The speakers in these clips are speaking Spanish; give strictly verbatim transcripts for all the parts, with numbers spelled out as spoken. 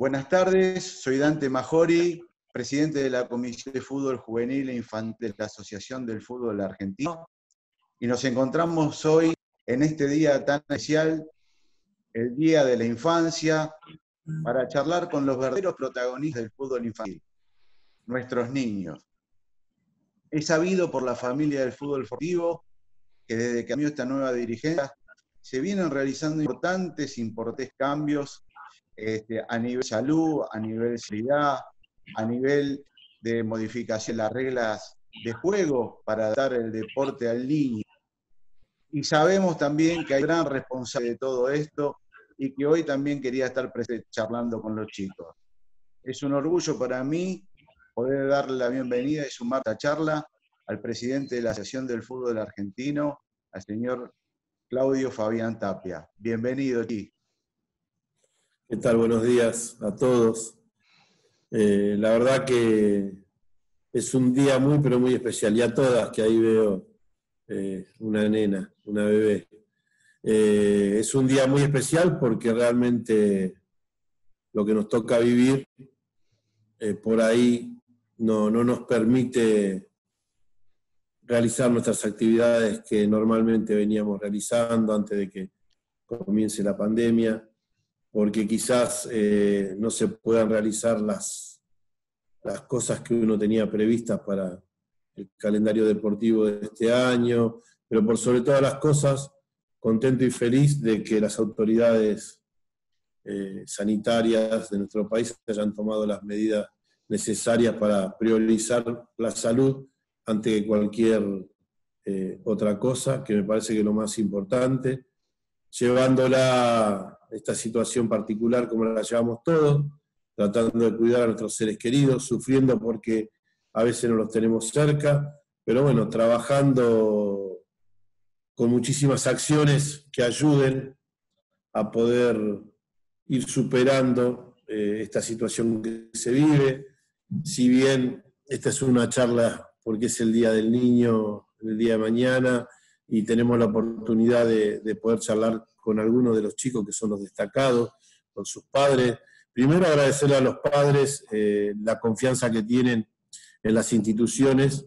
Buenas tardes, soy Dante Majori, presidente de la Comisión de Fútbol Juvenil e Infantil de la Asociación del Fútbol Argentino, y nos encontramos hoy en este día tan especial, el Día de la Infancia, para charlar con los verdaderos protagonistas del fútbol infantil, nuestros niños. Es sabido por la familia del fútbol deportivo que desde que cambió esta nueva dirigencia se vienen realizando importantes, importantes cambios Este, a nivel de salud, a nivel de seguridad, a nivel de modificación de las reglas de juego para adaptar el deporte al niño. Y sabemos también que hay gran responsable de todo esto y que hoy también quería estar presente charlando con los chicos. Es un orgullo para mí poder darle la bienvenida y sumar a esta charla al presidente de la Asociación del Fútbol Argentino, al señor Claudio Fabián Tapia. Bienvenido, Chi. ¿Qué tal? Buenos días a todos. Eh, la verdad que es un día muy, pero muy especial. Y a todas, que ahí veo eh, una nena, una bebé. Eh, es un día muy especial porque realmente lo que nos toca vivir eh, por ahí no, no nos permite realizar nuestras actividades que normalmente veníamos realizando antes de que comience la pandemia, porque quizás eh, no se puedan realizar las, las cosas que uno tenía previstas para el calendario deportivo de este año, pero por sobre todas las cosas, contento y feliz de que las autoridades eh, sanitarias de nuestro país hayan tomado las medidas necesarias para priorizar la salud ante cualquier eh, otra cosa, que me parece que es lo más importante, llevándola esta situación particular como la llevamos todos, tratando de cuidar a nuestros seres queridos, sufriendo porque a veces no los tenemos cerca, pero bueno, trabajando con muchísimas acciones que ayuden a poder ir superando eh, esta situación que se vive. Si bien esta es una charla porque es el Día del Niño, el día de mañana, y tenemos la oportunidad de, de poder charlar con algunos de los chicos que son los destacados, con sus padres. Primero agradecerle a los padres eh, la confianza que tienen en las instituciones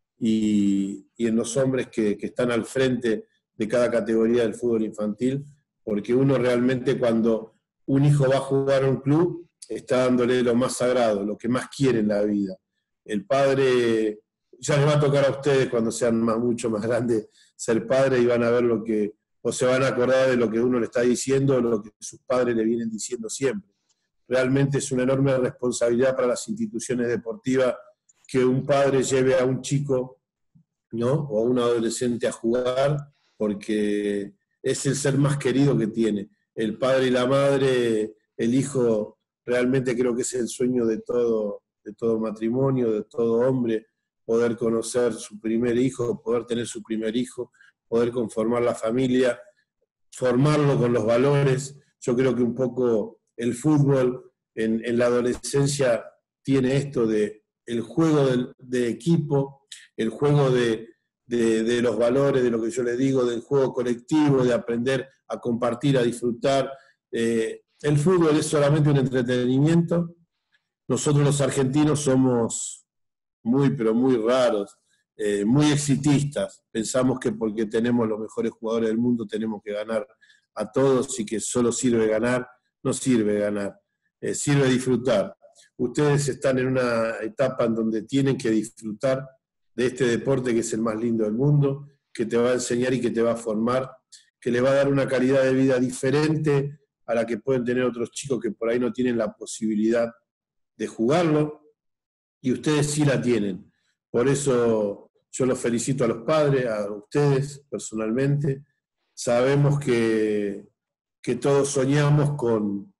y, y en los hombres que, que están al frente de cada categoría del fútbol infantil, porque uno realmente cuando un hijo va a jugar a un club está dándole lo más sagrado, lo que más quiere en la vida. El padre, ya les va a tocar a ustedes cuando sean más, mucho más grandes, ser padre y van a ver lo que, o se van a acordar de lo que uno le está diciendo o lo que sus padres le vienen diciendo siempre. Realmente es una enorme responsabilidad para las instituciones deportivas que un padre lleve a un chico, ¿no?, o a un adolescente a jugar, porque es el ser más querido que tiene. El padre y la madre, el hijo, realmente creo que es el sueño de todo, de todo matrimonio, de todo hombre, poder conocer su primer hijo, poder tener su primer hijo, poder conformar la familia, formarlo con los valores. Yo creo que un poco el fútbol en, en la adolescencia tiene esto de el juego de, de equipo, el juego de, de, de los valores, de lo que yo le digo, del juego colectivo, de aprender a compartir, a disfrutar. Eh, el fútbol es solamente un entretenimiento. Nosotros los argentinos somos muy, pero muy raros, eh, muy exitistas. Pensamos que porque tenemos los mejores jugadores del mundo tenemos que ganar a todos y que solo sirve ganar. No sirve ganar, eh, sirve disfrutar. Ustedes están en una etapa en donde tienen que disfrutar de este deporte que es el más lindo del mundo, que te va a enseñar y que te va a formar, que le va a dar una calidad de vida diferente a la que pueden tener otros chicos que por ahí no tienen la posibilidad de jugarlo, y ustedes sí la tienen. Por eso yo los felicito a los padres, a ustedes personalmente. Sabemos que, que todos soñamos con,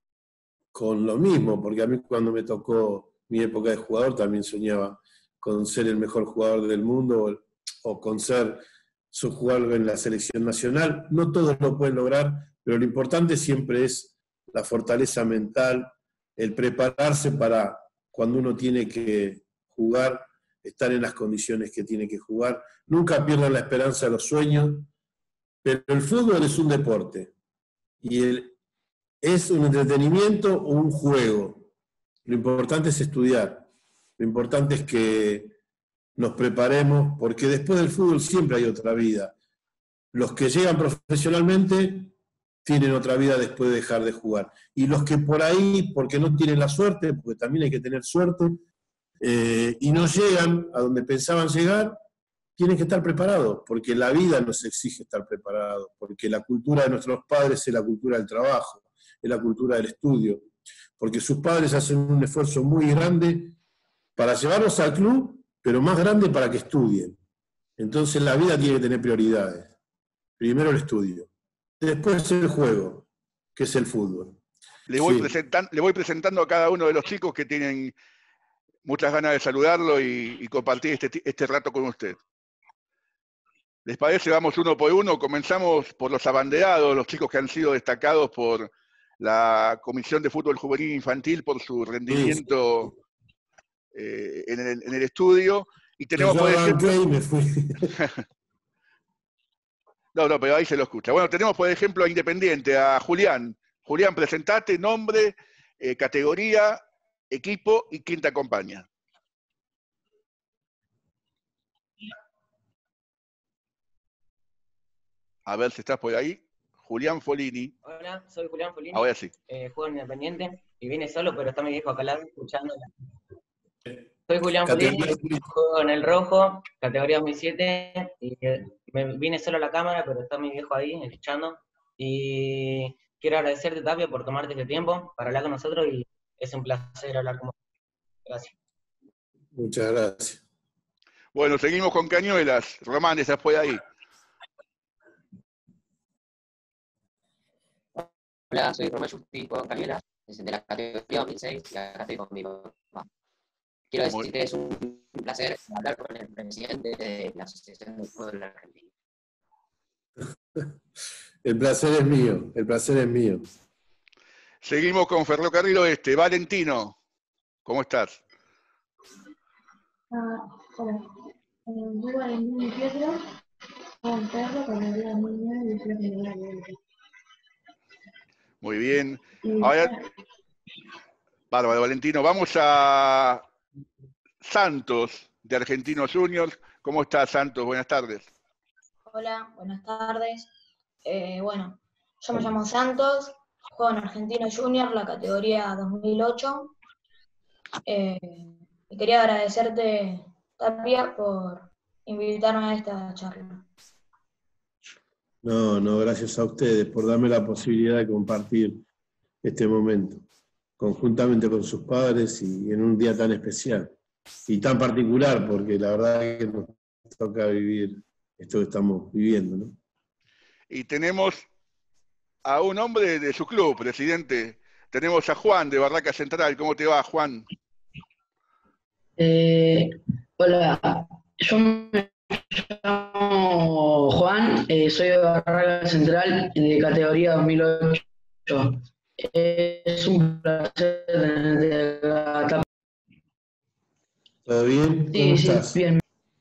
con lo mismo, porque a mí cuando me tocó mi época de jugador también soñaba con ser el mejor jugador del mundo o, o con ser su jugador en la selección nacional. No todos lo pueden lograr, pero lo importante siempre es la fortaleza mental, el prepararse para cuando uno tiene que jugar, estar en las condiciones que tiene que jugar. Nunca pierdan la esperanza de los sueños, pero el fútbol es un deporte. Y el, es un entretenimiento o un juego. Lo importante es estudiar. Lo importante es que nos preparemos, porque después del fútbol siempre hay otra vida. Los que llegan profesionalmente tienen otra vida después de dejar de jugar. Y los que por ahí, porque no tienen la suerte, porque también hay que tener suerte, eh, y no llegan a donde pensaban llegar, tienen que estar preparados, porque la vida nos exige estar preparados, porque la cultura de nuestros padres es la cultura del trabajo, es la cultura del estudio, porque sus padres hacen un esfuerzo muy grande para llevarlos al club, pero más grande para que estudien. Entonces la vida tiene que tener prioridades. Primero el estudio, después el juego, que es el fútbol. Le voy, Sí. presentan, le voy presentando a cada uno de los chicos que tienen muchas ganas de saludarlo y, y compartir este, este rato con usted. ¿Les parece? Vamos uno por uno. Comenzamos por los abanderados, los chicos que han sido destacados por la Comisión de Fútbol Juvenil e Infantil por su rendimiento Sí. eh, en, el, en el estudio. Y tenemos, Yo por ejemplo... arranqué y me fui. No, no, pero ahí se lo escucha. Bueno, tenemos, por ejemplo, a Independiente, a Julián. Julián, presentate, nombre, eh, categoría, equipo y quién te acompaña. A ver si estás por ahí. Julián Folini. Hola, soy Julián Folini. Ahora sí. Eh, juego en Independiente y vine solo, pero está mi viejo acá al lado escuchando. Soy Julián Folini, juego en el rojo, categoría dos mil siete, y me vine solo a la cámara, pero está mi viejo ahí escuchando. Y quiero agradecerte, Tapia, por tomarte este tiempo para hablar con nosotros y es un placer hablar con vos. Gracias. Muchas gracias. Bueno, seguimos con Cañuelas. Román, estás por ahí. Hola, soy Román Justi, juego en Cañuelas, de la categoría dos mil seis y acá estoy con mi papá. Quiero decir que es un placer hablar con el presidente de la Asociación del Fútbol Argentino. El placer es mío, el placer es mío. Seguimos con Ferrocarril Oeste. Valentino, ¿cómo estás? Ah, hola. Eh, soy Valentino y Pietro, con perro, con la vida niña y creo que la vida. Muy bien. Y Ahora, bárbaro, Valentino. Vamos a Santos, de Argentinos Juniors. ¿Cómo estás, Santos? Buenas tardes. hola, buenas tardes. Eh, bueno, yo me llamo Santos, juego en Argentinos Juniors, la categoría dos mil ocho. Eh, y quería agradecerte, Tapia, por invitarme a esta charla. No, no, gracias a ustedes por darme la posibilidad de compartir este momento, conjuntamente con sus padres y en un día tan especial y tan particular, porque la verdad es que nos toca vivir esto que estamos viviendo, ¿no? Y tenemos a un hombre de su club, presidente. Tenemos a Juan, de Barraca Central. ¿Cómo te va, Juan? Eh, hola, yo me llamo Juan, eh, soy de Barraca Central, de categoría dos mil ocho. Eh, es un placer tenerte acá. ¿Todo bien? ¿Cómo Sí, sí, estás? bien.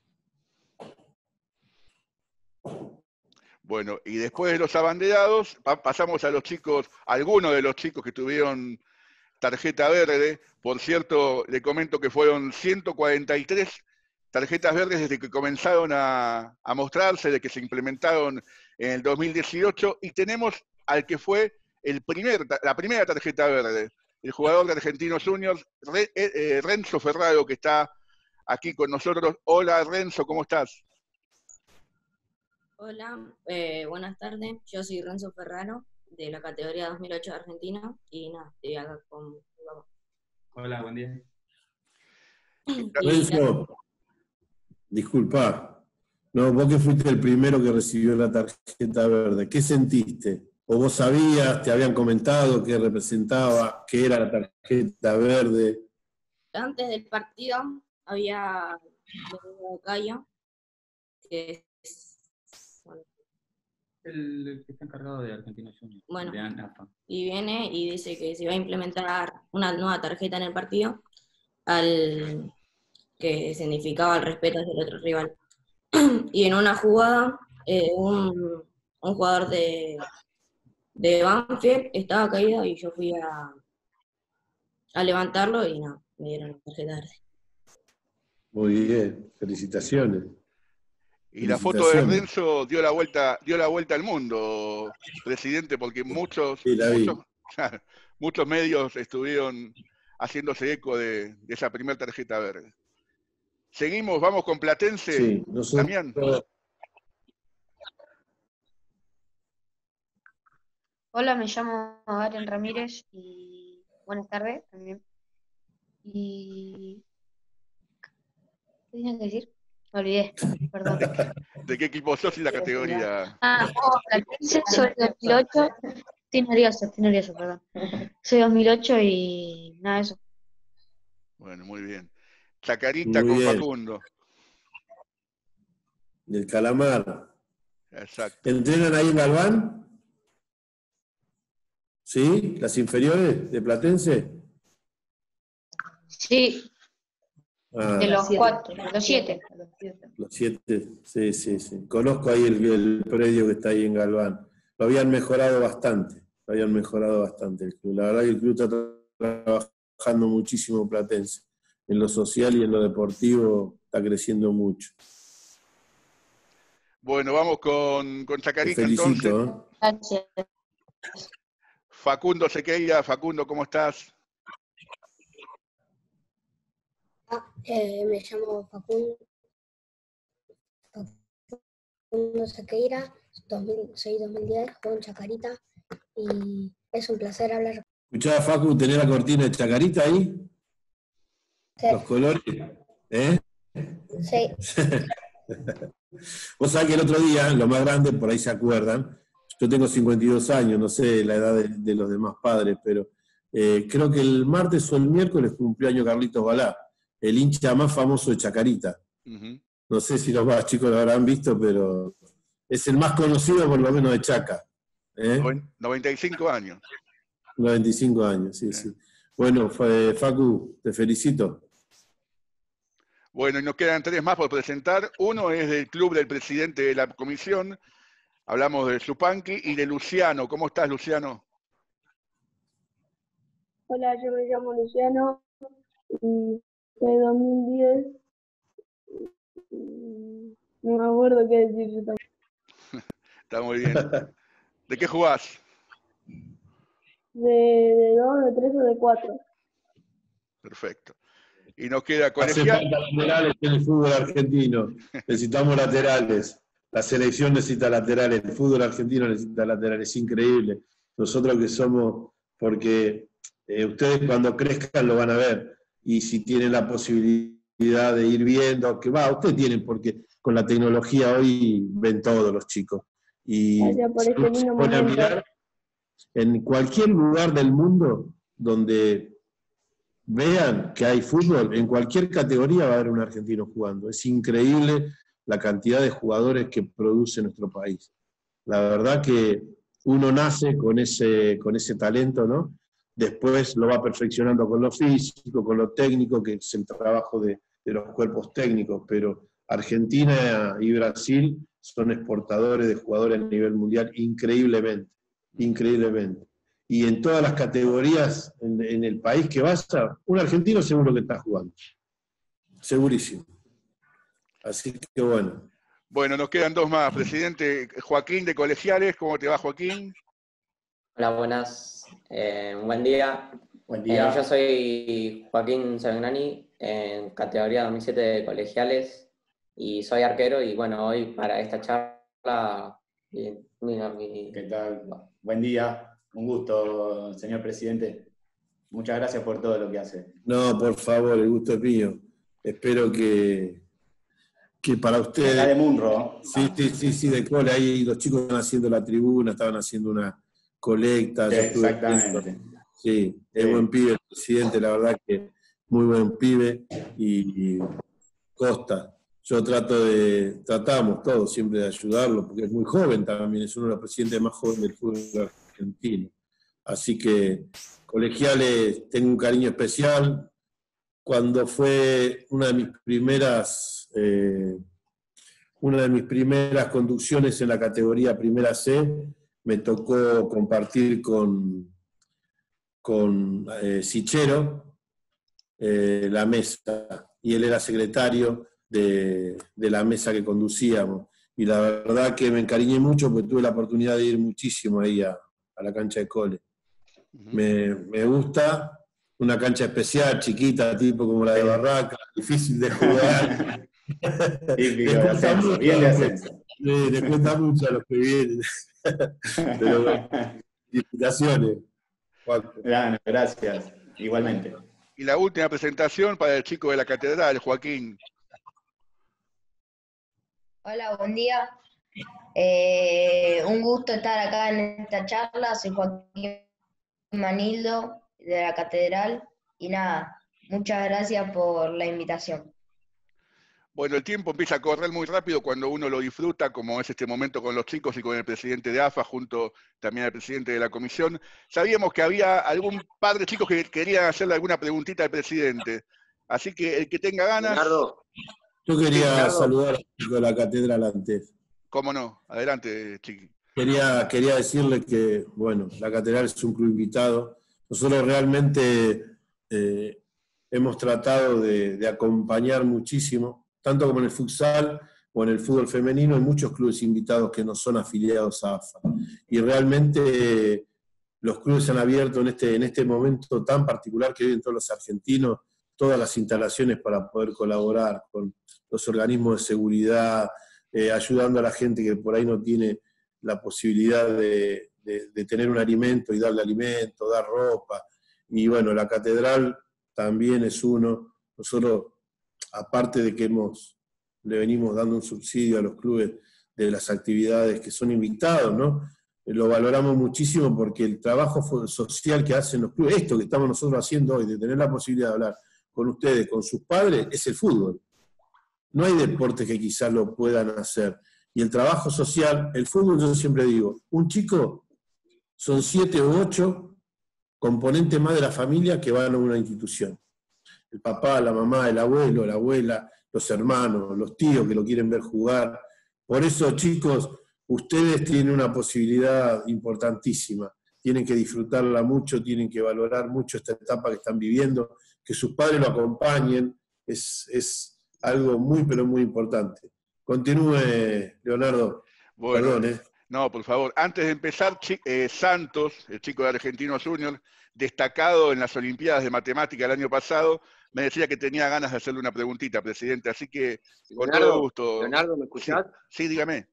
Bueno, y después de los abanderados, pa pasamos a los chicos, algunos de los chicos que tuvieron tarjeta verde. Por cierto, le comento que fueron ciento cuarenta y tres tarjetas verdes desde que comenzaron a, a mostrarse, de que se implementaron en el dos mil dieciocho, y tenemos al que fue el primer, la primera tarjeta verde, el jugador de Argentinos Juniors, Re, eh, Renzo Ferraro, que está aquí con nosotros. Hola, Renzo, ¿cómo estás? Hola, eh, buenas tardes. Yo soy Renzo Ferraro, de la categoría dos mil ocho de Argentina, y nada, estoy acá con mi papá. Hola, buen día. Renzo, disculpa, no, vos que fuiste el primero que recibió la tarjeta verde, ¿qué sentiste? ¿O vos sabías, te habían comentado qué representaba, qué era la tarjeta verde? Antes del partido había venido Cayo, que es, bueno, El que está encargado de Argentinos Juniors, Bueno. de ANAFA. y viene y dice que se va a implementar una nueva tarjeta en el partido, al que significaba el respeto hacia el otro rival. Y en una jugada, eh, un, un jugador de, de Banfield estaba caído y yo fui a, a levantarlo y no, me dieron la tarjeta verde. Muy bien, felicitaciones. Y la foto de Renzo dio la vuelta, dio la vuelta al mundo, presidente, porque muchos, sí, muchos, muchos medios estuvieron haciéndose eco de, de esa primera tarjeta verde. Seguimos, vamos con Platense, sí, nosotros... Damián. Hola, me llamo Aren Ramírez y buenas tardes también. Y... ¿Qué tenía que decir? Me olvidé, perdón. ¿De qué equipo sos y la categoría? Ah, oh, Platense, soy dos mil ocho. Estoy nervioso, estoy nervioso, perdón. Soy dos mil ocho y nada de eso. Bueno, muy bien. Chacarita muy con bien. Facundo. Del Calamar. Exacto. ¿Entrenan ahí en Galván? ¿Sí? ¿Las inferiores de Platense? Sí. Ah, De los cuatro, los siete. Los siete, sí, sí, sí. Conozco ahí el, el predio que está ahí en Galván. Lo habían mejorado bastante, lo habían mejorado bastante el club. La verdad que el club está trabajando muchísimo Platense. En lo social y en lo deportivo está creciendo mucho. Bueno, vamos con, con Chacarita. Te felicito, entonces. ¿eh? Gracias. Facundo Sequeira. Facundo, ¿cómo estás? Ah, eh, me llamo Facundo, Facundo Sequeira, dos mil, soy dos mil diez, juego en Chacarita y es un placer hablar. ¿Escuchaba, Facu, tener la cortina de Chacarita ahí? Sí. Los colores, ¿eh? Sí. Vos sabés que el otro día, lo más grande, por ahí se acuerdan, yo tengo cincuenta y dos años, no sé la edad de, de los demás padres, pero eh, creo que el martes o el miércoles cumplió año Carlitos Balá, el hincha más famoso de Chacarita. Uh-huh. No sé si los más chicos lo habrán visto, pero es el más conocido por lo menos de Chaca. ¿eh? noventa y cinco años. noventa y cinco años, sí, sí. sí. Bueno, Facu, te felicito. Bueno, y nos quedan tres más por presentar. Uno es del club del presidente de la comisión. Hablamos de Zupanqui y de Luciano. ¿Cómo estás, Luciano? Hola, yo me llamo Luciano y soy dos mil diez. No me acuerdo qué decir. Está muy bien. ¿De qué jugás? De, de dos, de tres o de cuatro. Perfecto. Y nos queda colegial. Hace falta laterales en el fútbol argentino. Necesitamos laterales. La selección necesita laterales. El fútbol argentino necesita laterales. Es increíble. Nosotros que somos, porque eh, ustedes cuando crezcan lo van a ver. Y si tienen la posibilidad de ir viendo, que va, ustedes tienen, porque con la tecnología hoy ven todos los chicos. Y por este lindo se pone a mirar en cualquier lugar del mundo donde vean que hay fútbol, en cualquier categoría va a haber un argentino jugando. Es increíble la cantidad de jugadores que produce nuestro país. La verdad que uno nace con ese, con ese talento, ¿no? Después lo va perfeccionando con lo físico, con lo técnico, que es el trabajo de, de los cuerpos técnicos, pero Argentina y Brasil son exportadores de jugadores a nivel mundial increíblemente, increíblemente. Y en todas las categorías en, en el país que vaya, un argentino seguro que está jugando. Segurísimo. Así que bueno. Bueno, nos quedan dos más. Presidente Joaquín de Colegiales, ¿cómo te va, Joaquín? Hola, buenas. Eh, buen día. Buen día. Eh, yo soy Joaquín Savignani, en categoría dos mil siete de Colegiales, y soy arquero, y bueno, hoy para esta charla... Mi, mi, mi... ¿Qué tal? Buen día. Un gusto, señor presidente. Muchas gracias por todo lo que hace. No, por favor, el gusto es mío. Espero que, que para ustedes... Acá de Munro. Sí, sí, sí, sí, de cole. Ahí los chicos estaban haciendo la tribuna, estaban haciendo una colecta. Sí, exactamente. Sí, es sí. Buen pibe el presidente, la verdad que muy buen pibe. Y, y Costa. Yo trato de, tratamos todos siempre de ayudarlo, porque es muy joven también, es uno de los presidentes más jóvenes del fútbol argentino. Así que Colegiales tengo un cariño especial. Cuando fue una de mis primeras eh, una de mis primeras conducciones en la categoría Primera C, me tocó compartir con, con eh, Sichero eh, la mesa, y él era secretario de, de la mesa que conducíamos. Y la verdad que me encariñé mucho porque tuve la oportunidad de ir muchísimo ahí a, a la cancha de Cole. Uh-huh. me, me gusta, una cancha especial, chiquita, tipo como la de Barraca, difícil de jugar. Típico de ascenso, bien de ascenso. Le, le cuenta mucho a los que vienen. Pero bueno, felicitaciones, Juanjo. Gracias, igualmente. Y la última presentación para el chico de la catedral, Joaquín. Hola, buen día. Eh, un gusto estar acá en esta charla. Soy Joaquín Manildo, de la catedral. Y nada, muchas gracias por la invitación. Bueno, el tiempo empieza a correr muy rápido cuando uno lo disfruta, como es este momento con los chicos y con el presidente de A F A, junto también al presidente de la comisión. Sabíamos que había algún par de chicos que querían hacerle alguna preguntita al presidente. Así que el que tenga ganas... Leonardo. Yo quería Leonardo. saludar al chico de la catedral antes. ¿Cómo no? Adelante, Chiqui. Quería, quería decirle que, bueno, la catedral es un club invitado. Nosotros realmente eh, hemos tratado de, de acompañar muchísimo, tanto como en el futsal o en el fútbol femenino, hay muchos clubes invitados que no son afiliados a A F A. Y realmente eh, los clubes han abierto en este, en este momento tan particular que viven todos los argentinos, todas las instalaciones para poder colaborar con los organismos de seguridad, eh, ayudando a la gente que por ahí no tiene la posibilidad de, de, de tener un alimento y darle alimento, dar ropa. Y bueno, la catedral también es uno. Nosotros, aparte de que hemos, le venimos dando un subsidio a los clubes de las actividades que son invitados, ¿no? Lo valoramos muchísimo porque el trabajo social que hacen los clubes, esto que estamos nosotros haciendo hoy, de tener la posibilidad de hablar con ustedes, con sus padres, es el fútbol. No hay deportes que quizás lo puedan hacer. Y el trabajo social, el fútbol, yo siempre digo, un chico son siete u ocho componentes más de la familia que van a una institución. El papá, la mamá, el abuelo, la abuela, los hermanos, los tíos que lo quieren ver jugar. Por eso, chicos, ustedes tienen una posibilidad importantísima. Tienen que disfrutarla mucho, tienen que valorar mucho esta etapa que están viviendo, que sus padres lo acompañen, es, es algo muy, pero muy importante. Continúe, Leonardo. Bueno, Perdón, ¿eh? No, por favor. Antes de empezar, eh, Santos, el chico de Argentinos Juniors, destacado en las Olimpiadas de Matemática el año pasado, me decía que tenía ganas de hacerle una preguntita, presidente, así que con Leonardo, todo gusto. Leonardo, ¿me escuchás? Sí, sí, dígame.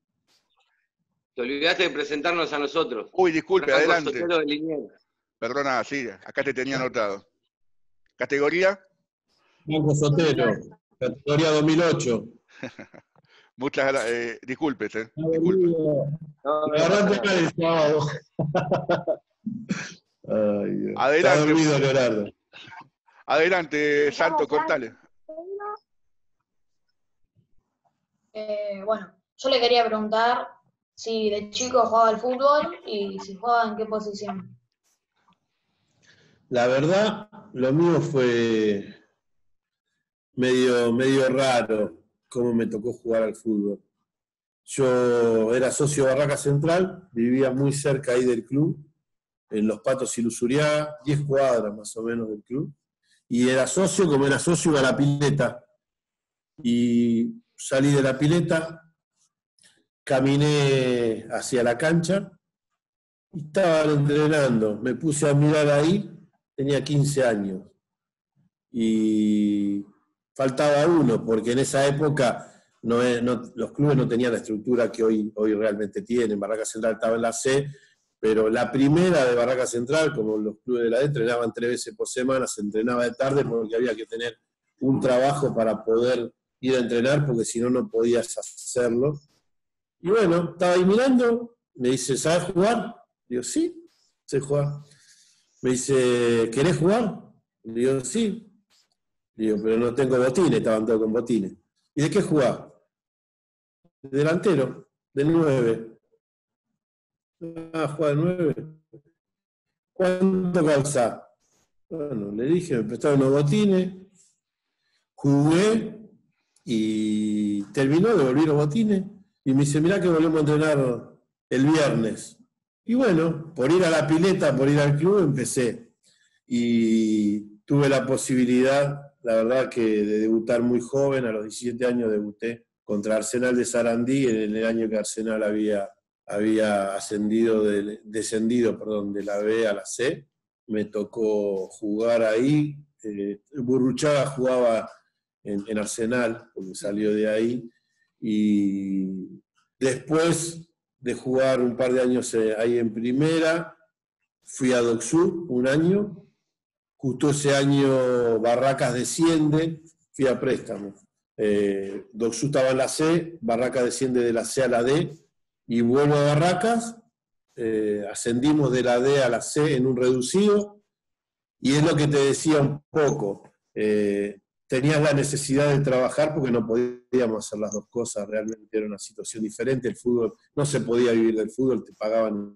Te olvidaste de presentarnos a nosotros. Uy, disculpe, Franco adelante. Sotelo de Liniers. Perdona, sí, acá te tenía anotado. ¿Categoría? Franco Sotelo, categoría dos mil ocho. Muchas gracias. Eh, disculpes, eh. Disculpe. No, me agarraste mal el sábado. Ay, Dios. Adelante. Está dormido, Leonardo. Adelante, Santo, contale. Eh, bueno, yo le quería preguntar si de chico jugaba al fútbol y si jugaba en qué posición. La verdad, lo mío fue medio, medio raro cómo me tocó jugar al fútbol. Yo era socio de Barraca Central, vivía muy cerca ahí del club, en Los Patos y Luzuriaga, diez cuadras más o menos del club, y era socio, como era socio, iba a la pileta. Y salí de la pileta, caminé hacia la cancha, y estaban entrenando. Me puse a mirar ahí, tenía quince años, y faltaba uno, porque en esa época no, no, los clubes no tenían la estructura que hoy, hoy realmente tienen. Barraca Central estaba en la C, pero la primera de Barraca Central, como los clubes de la D, entrenaban tres veces por semana, se entrenaba de tarde porque había que tener un trabajo para poder ir a entrenar, porque si no, no podías hacerlo. Y bueno, estaba ahí mirando, me dice, ¿sabes jugar? Digo, sí, sé jugar. Me dice, ¿querés jugar? Digo, sí. Digo, pero no tengo botines, estaban todos con botines. ¿Y de qué jugás? Delantero, de nueve. Ah, juega de nueve. ¿Cuánto calza? Bueno, le dije, me prestaron unos botines, jugué y terminó, devolví los botines y me dice, mirá que volvemos a entrenar el viernes. y bueno, por ir a la pileta, por ir al club, empecé. Y tuve la posibilidad, la verdad, que de debutar muy joven, a los diecisiete años debuté contra Arsenal de Sarandí, en el año que Arsenal había, había ascendido de, descendido perdón, de la B a la C. Me tocó jugar ahí. Eh, Burruchaga jugaba en, en Arsenal, porque salió de ahí. Y después de jugar un par de años ahí en primera, fui a Docsud un año. Justo ese año Barracas desciende, fui a préstamo. Eh, Docsud estaba en la C, Barracas desciende de la C a la D, y vuelvo a Barracas, eh, ascendimos de la D a la C en un reducido, y es lo que te decía un poco, eh, tenías la necesidad de trabajar porque no podíamos hacer las dos cosas, realmente era una situación diferente, el fútbol, no se podía vivir del fútbol, te pagaban,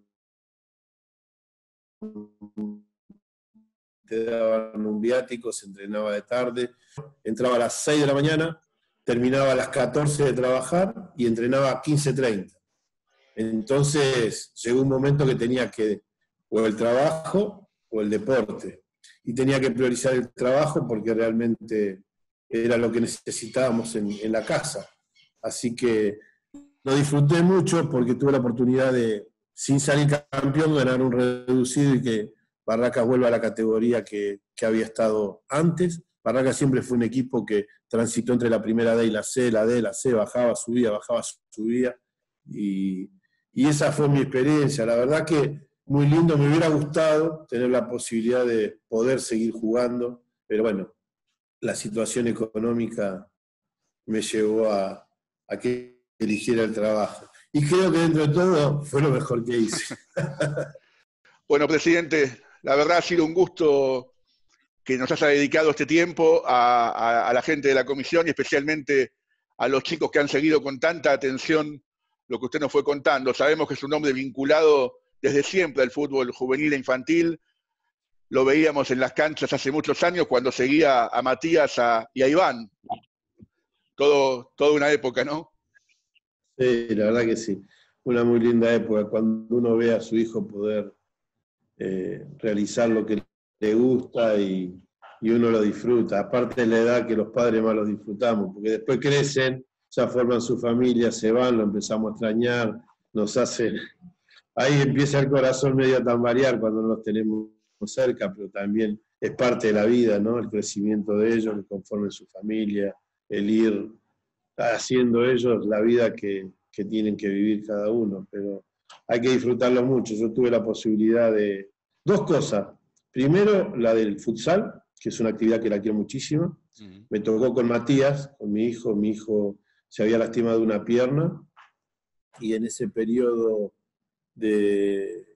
te daban un viático, se entrenaba de tarde, entraba a las seis de la mañana, terminaba a las catorce de trabajar y entrenaba a quince treinta. Entonces llegó un momento que tenía que, o el trabajo o el deporte, y tenía que priorizar el trabajo porque realmente era lo que necesitábamos en, en la casa. Así que lo disfruté mucho porque tuve la oportunidad de, sin salir campeón, ganar un reducido y que Barracas vuelva a la categoría que, que había estado antes. Barracas siempre fue un equipo que transitó entre la primera D y la C, la D, la C, bajaba, subía, bajaba, subía. Y, y esa fue mi experiencia. La verdad que muy lindo, me hubiera gustado tener la posibilidad de poder seguir jugando, pero bueno, la situación económica me llevó a, a que eligiera el trabajo. Y creo que dentro de todo fue lo mejor que hice. Bueno, presidente, la verdad ha sido un gusto que nos haya dedicado este tiempo a, a, a la gente de la comisión y especialmente a los chicos que han seguido con tanta atención lo que usted nos fue contando. Sabemos que es un hombre vinculado desde siempre al fútbol juvenil e infantil. Lo veíamos en las canchas hace muchos años cuando seguía a Matías a, y a Iván. Todo, toda una época, ¿no? Sí, la verdad que sí. Una muy linda época, cuando uno ve a su hijo poder eh, realizar lo que le gusta y, y uno lo disfruta. Aparte de la edad que los padres más lo disfrutamos, porque después crecen, ya forman su familia, se van, lo empezamos a extrañar, nos hacen... Ahí empieza el corazón medio a tambalear cuando no los tenemos cerca, pero también es parte de la vida, ¿no? El crecimiento de ellos, que conformen su familia, el ir haciendo ellos la vida que, que tienen que vivir cada uno, pero hay que disfrutarlo mucho. Yo tuve la posibilidad de dos cosas. Primero, la del futsal, que es una actividad que la quiero muchísimo. Uh-huh. Me tocó con Matías, con mi hijo. Mi hijo se había lastimado una pierna y en ese periodo de,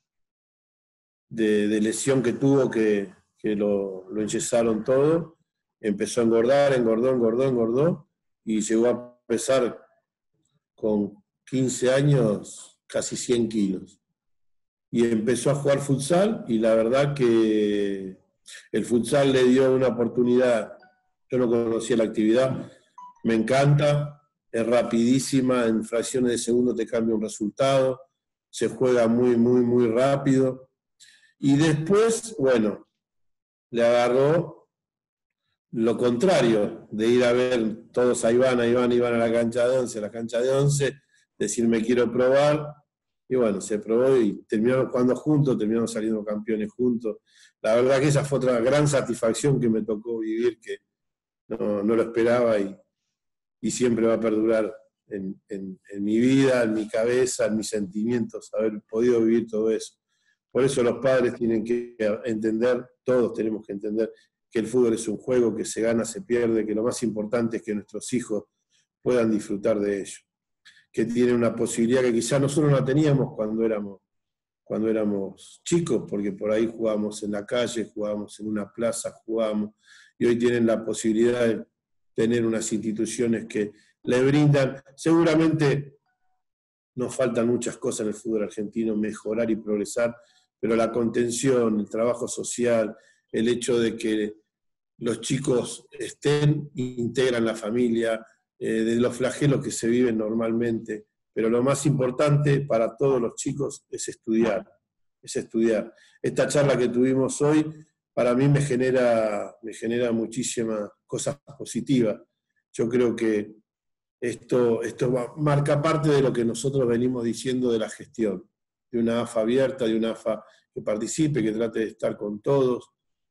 de, de lesión que tuvo, que, que lo, lo enyesaron todo, empezó a engordar, engordó, engordó, engordó, y llegó a pesar con quince años casi cien kilos. Y empezó a jugar futsal, y la verdad que el futsal le dio una oportunidad. Yo no conocía la actividad, me encanta, es rapidísima, en fracciones de segundo te cambia un resultado, se juega muy, muy, muy rápido. Y después, bueno, le agarró lo contrario, de ir a ver todos a Iván, a Iván, Iván a la cancha de once, a la cancha de once, decir me quiero probar, y bueno, se probó y terminamos jugando juntos, terminamos saliendo campeones juntos. La verdad que esa fue otra gran satisfacción que me tocó vivir, que no, no lo esperaba y, y siempre va a perdurar en, en, en mi vida, en mi cabeza, en mis sentimientos, haber podido vivir todo eso. Por eso los padres tienen que entender, todos tenemos que entender que el fútbol es un juego, que se gana, se pierde, que lo más importante es que nuestros hijos puedan disfrutar de ello, que tienen una posibilidad que quizás nosotros no teníamos cuando éramos, cuando éramos chicos, porque por ahí jugábamos en la calle, jugábamos en una plaza, jugábamos, y hoy tienen la posibilidad de tener unas instituciones que le brindan. Seguramente nos faltan muchas cosas en el fútbol argentino, mejorar y progresar, pero la contención, el trabajo social, el hecho de que los chicos estén, integran la familia, eh, de los flagelos que se viven normalmente, pero lo más importante para todos los chicos es estudiar, es estudiar. Esta charla que tuvimos hoy, para mí me genera, me genera muchísimas cosas positivas. Yo creo que esto, esto va, marca parte de lo que nosotros venimos diciendo de la gestión, de una A F A abierta, de una A F A que participe, que trate de estar con todos,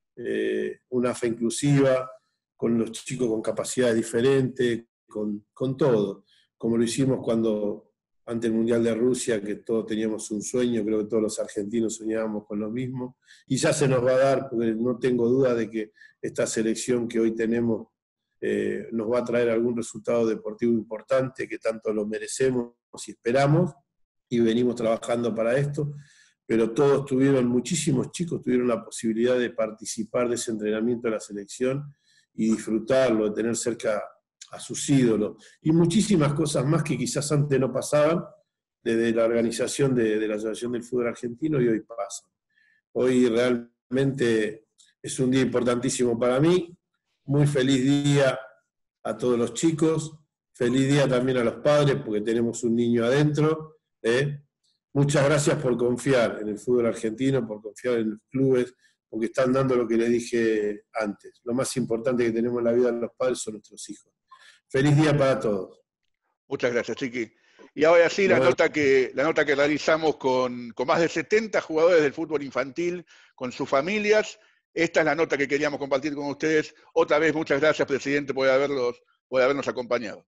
eh, una A F A inclusiva, con los chicos con capacidades diferentes, con, con todo, como lo hicimos cuando, ante el Mundial de Rusia, que todos teníamos un sueño, creo que todos los argentinos soñábamos con lo mismo, y ya se nos va a dar, porque no tengo duda de que esta selección que hoy tenemos eh, nos va a traer algún resultado deportivo importante, que tanto lo merecemos y esperamos, y venimos trabajando para esto, pero todos tuvieron, muchísimos chicos tuvieron la posibilidad de participar de ese entrenamiento de la selección y disfrutarlo, de tener cerca a sus ídolos, y muchísimas cosas más que quizás antes no pasaban desde la organización de, de la Asociación del Fútbol Argentino y hoy pasan. Hoy realmente es un día importantísimo para mí, muy feliz día a todos los chicos, feliz día también a los padres porque tenemos un niño adentro, ¿eh? Muchas gracias por confiar en el fútbol argentino, por confiar en los clubes, porque están dando lo que les dije antes. Lo más importante que tenemos en la vida de los padres son nuestros hijos. Feliz día para todos. Muchas gracias, Chiqui. Y ahora sí, la nota que, la nota que realizamos con, con más de setenta jugadores del fútbol infantil, con sus familias. Esta es la nota que queríamos compartir con ustedes. Otra vez, muchas gracias, presidente, por, haberlos, por habernos acompañado.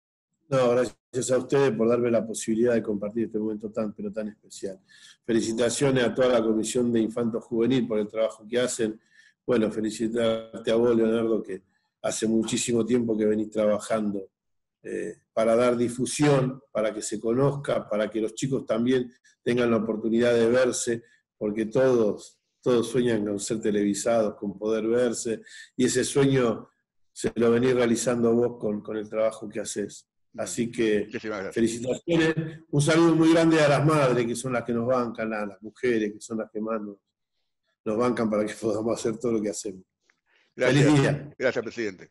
No, gracias a ustedes por darme la posibilidad de compartir este momento tan, pero tan especial. Felicitaciones a toda la Comisión de Infanto Juvenil por el trabajo que hacen. Bueno, felicitarte a vos, Leonardo, que hace muchísimo tiempo que venís trabajando eh, para dar difusión, para que se conozca, para que los chicos también tengan la oportunidad de verse, porque todos, todos sueñan con ser televisados, con poder verse, y ese sueño se lo venís realizando vos con, con el trabajo que haces. Así que felicitaciones, un saludo muy grande a las madres, que son las que nos bancan, a las mujeres, que son las que más nos, nos bancan para que podamos hacer todo lo que hacemos. Gracias. Feliz día. Gracias, presidente.